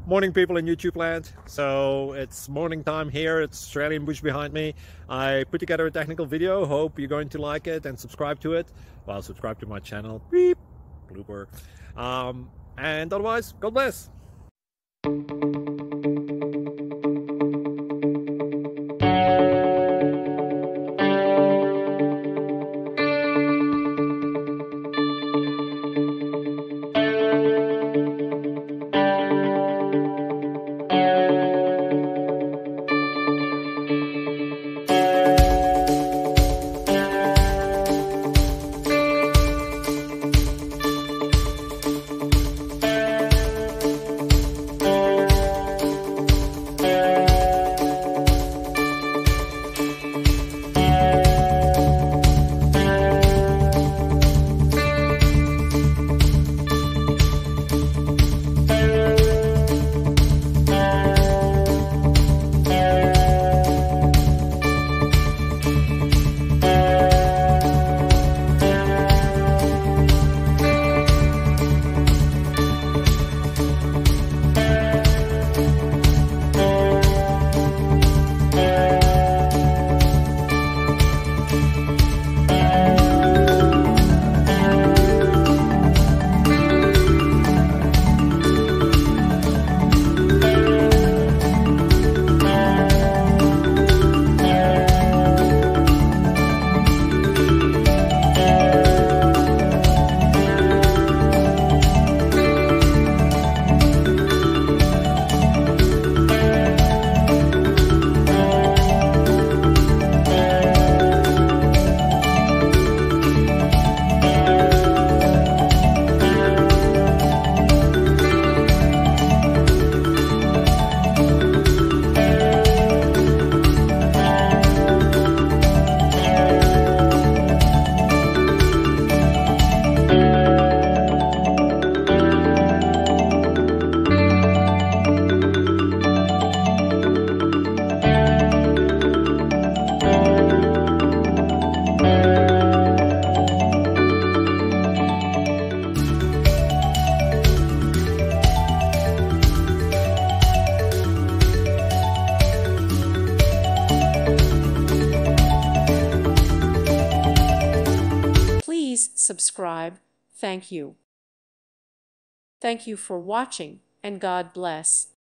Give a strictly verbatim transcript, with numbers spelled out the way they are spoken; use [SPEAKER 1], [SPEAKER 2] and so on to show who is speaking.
[SPEAKER 1] Morning, people in YouTube land. So it's morning time here. It's Australian bush behind me. I put together a technical video. Hope you're going to like it and subscribe to it. Well, subscribe to my channel. Beep. Blooper. Um, and otherwise, God bless.
[SPEAKER 2] Please subscribe. Thank you. Thank you for watching, and God bless.